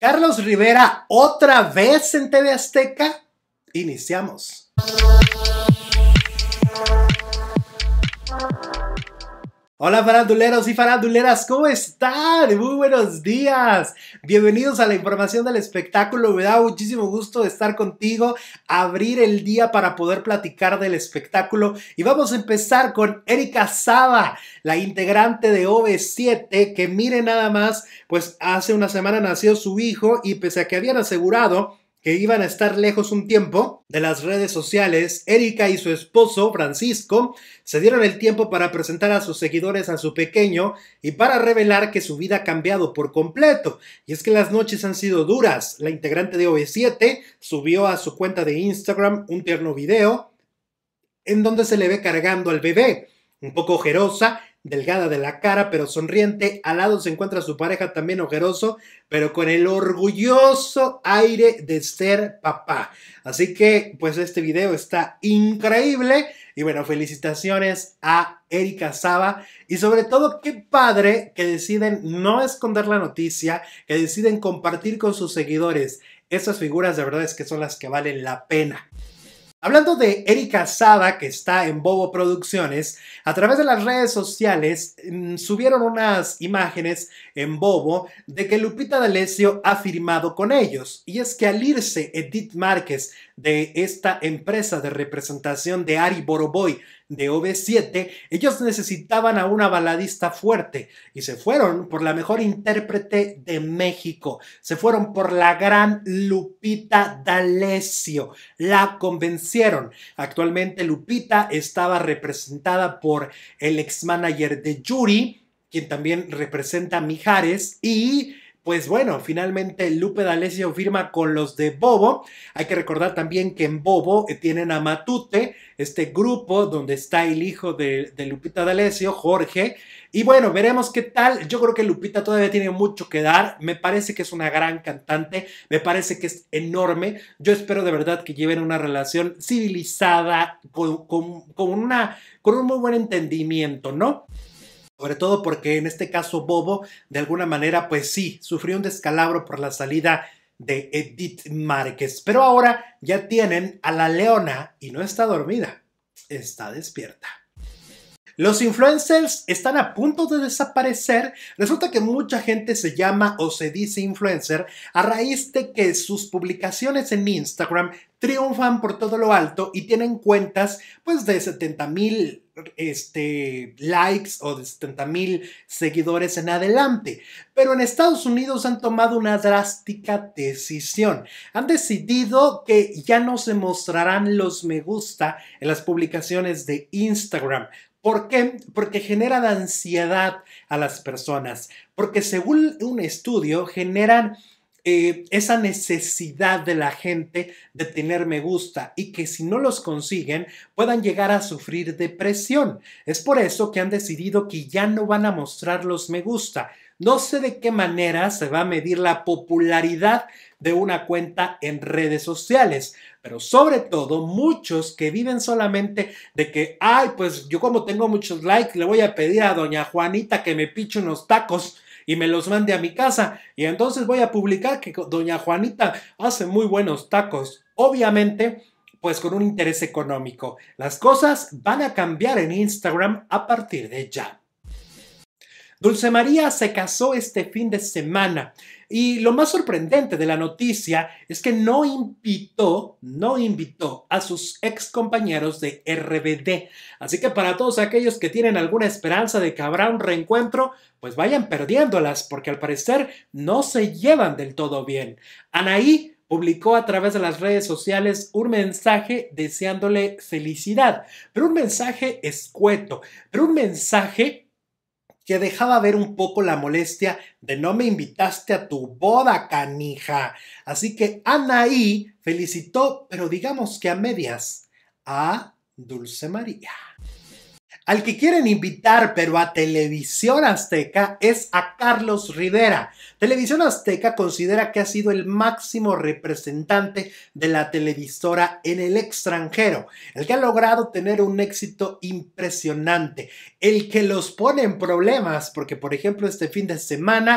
Carlos Rivera otra vez en TV Azteca. Iniciamos. Hola faranduleros y faranduleras, ¿cómo están? Muy buenos días. Bienvenidos a la información del espectáculo. Me da muchísimo gusto estar contigo, abrir el día para poder platicar del espectáculo. Y vamos a empezar con Erika Saba, la integrante de OV7, que miren nada más, pues hace una semana nació su hijo y pese a que habían asegurado que iban a estar lejos un tiempo de las redes sociales, Erika y su esposo, Francisco, se dieron el tiempo para presentar a sus seguidores a su pequeño y para revelar que su vida ha cambiado por completo. Y es que las noches han sido duras. La integrante de OV7 subió a su cuenta de Instagram un tierno video en donde se le ve cargando al bebé, un poco ojerosa, delgada de la cara, pero sonriente. Al lado se encuentra su pareja, también ojeroso, pero con el orgulloso aire de ser papá. Así que, pues este video está increíble. Y bueno, felicitaciones a Erika Saba. Y sobre todo, qué padre que deciden no esconder la noticia, que deciden compartir con sus seguidores. Esas figuras de verdad es que son las que valen la pena. Hablando de Erika Saba, que está en Bobo Producciones, a través de las redes sociales subieron unas imágenes en Bobo de que Lupita D'Alessio ha firmado con ellos. Y es que al irse Edith Márquez de esta empresa de representación de Ari Boroboy de OV7, ellos necesitaban a una baladista fuerte y se fueron por la mejor intérprete de México. Se fueron por la gran Lupita D'Alessio. La convencieron. Actualmente Lupita estaba representada por el ex manager de Yuri, quien también representa a Mijares, y pues bueno, finalmente Lupe D'Alessio firma con los de Bobo. Hay que recordar también que en Bobo tienen a Matute, este grupo donde está el hijo de Lupita D'Alessio, Jorge. Y bueno, veremos qué tal. Yo creo que Lupita todavía tiene mucho que dar. Me parece que es una gran cantante. Me parece que es enorme. Yo espero de verdad que lleven una relación civilizada, con un muy buen entendimiento, ¿no? Sobre todo porque en este caso Bobo, de alguna manera, pues sí, sufrió un descalabro por la salida de Edith Márquez. Pero ahora ya tienen a la leona y no está dormida, está despierta. Los influencers están a punto de desaparecer. Resulta que mucha gente se llama o se dice influencer a raíz de que sus publicaciones en Instagram triunfan por todo lo alto y tienen cuentas pues de 70,000 likes o de 70,000 seguidores en adelante. Pero en Estados Unidos han tomado una drástica decisión. Han decidido que ya no se mostrarán los me gusta en las publicaciones de Instagram. ¿Por qué? Porque generan ansiedad a las personas. Porque según un estudio generan esa necesidad de la gente de tener me gusta y que si no los consiguen puedan llegar a sufrir depresión. Es por eso que han decidido que ya no van a mostrar los me gusta. No sé de qué manera se va a medir la popularidad de una cuenta en redes sociales, pero sobre todo muchos que viven solamente de que, ay, pues yo como tengo muchos likes, le voy a pedir a doña Juanita que me piche unos tacos y me los mande a mi casa y entonces voy a publicar que doña Juanita hace muy buenos tacos. Obviamente, pues con un interés económico. Las cosas van a cambiar en Instagram a partir de ya. Dulce María se casó este fin de semana y lo más sorprendente de la noticia es que no invitó a sus ex compañeros de RBD. Así que para todos aquellos que tienen alguna esperanza de que habrá un reencuentro, pues vayan perdiéndolas porque al parecer no se llevan del todo bien. Anaí publicó a través de las redes sociales un mensaje deseándole felicidad, pero un mensaje escueto, pero un mensaje que dejaba ver un poco la molestia de no me invitaste a tu boda, canija. Así que Anaí felicitó, pero digamos que a medias, a Dulce María. Al que quieren invitar, pero a Televisión Azteca, es a Carlos Rivera. Televisión Azteca considera que ha sido el máximo representante de la televisora en el extranjero, el que ha logrado tener un éxito impresionante, el que los pone en problemas, porque por ejemplo este fin de semana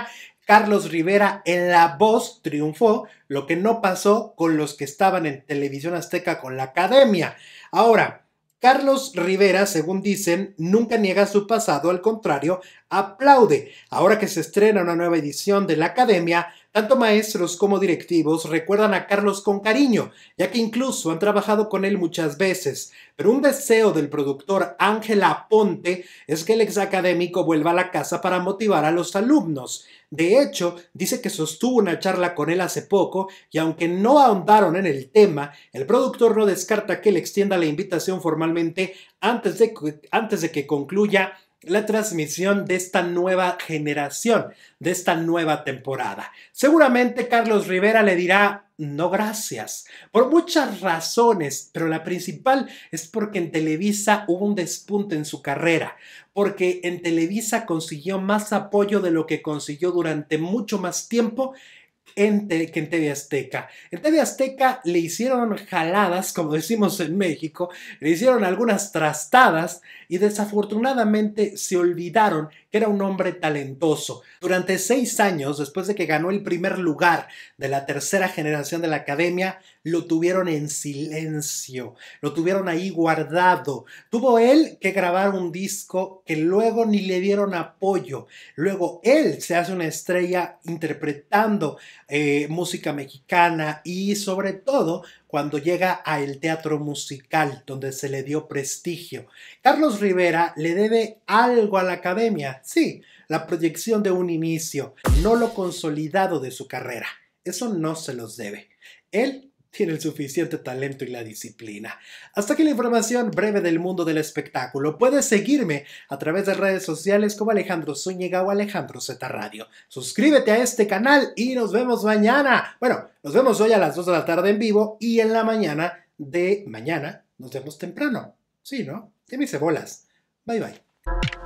Carlos Rivera en La Voz triunfó, lo que no pasó con los que estaban en Televisión Azteca con la Academia. Ahora, Carlos Rivera, según dicen, nunca niega su pasado, al contrario, aplaude. Ahora que se estrena una nueva edición de la Academia, tanto maestros como directivos recuerdan a Carlos con cariño, ya que incluso han trabajado con él muchas veces. Pero un deseo del productor Ángel Aponte es que el exacadémico vuelva a la casa para motivar a los alumnos. De hecho, dice que sostuvo una charla con él hace poco y aunque no ahondaron en el tema, el productor no descarta que le extienda la invitación formalmente antes de que concluya la transmisión de esta nueva generación, de esta nueva temporada. Seguramente Carlos Rivera le dirá no gracias, por muchas razones, pero la principal es porque en Televisa hubo un despunte en su carrera, porque en Televisa consiguió más apoyo de lo que consiguió durante mucho más tiempo que en TV Azteca. En TV Azteca le hicieron jaladas, como decimos en México, le hicieron algunas trastadas y desafortunadamente se olvidaron que era un hombre talentoso. Durante 6 años, después de que ganó el primer lugar de la tercera generación de la Academia, lo tuvieron en silencio, lo tuvieron ahí guardado. Tuvo él que grabar un disco que luego ni le dieron apoyo. Luego él se hace una estrella interpretando música mexicana y sobre todo cuando llega al teatro musical donde se le dio prestigio. Carlos Rivera le debe algo a la Academia, sí, la proyección de un inicio, no lo consolidado de su carrera. Eso no se los debe. Él tiene el suficiente talento y la disciplina. Hasta aquí la información breve del mundo del espectáculo. Puedes seguirme a través de redes sociales como Alejandro Zúñiga o Alejandro Z Radio. Suscríbete a este canal y nos vemos mañana. Bueno, nos vemos hoy a las 2 de la tarde en vivo y en la mañana de mañana nos vemos temprano. Sí, ¿no? Ya me hice bolas. Bye, bye.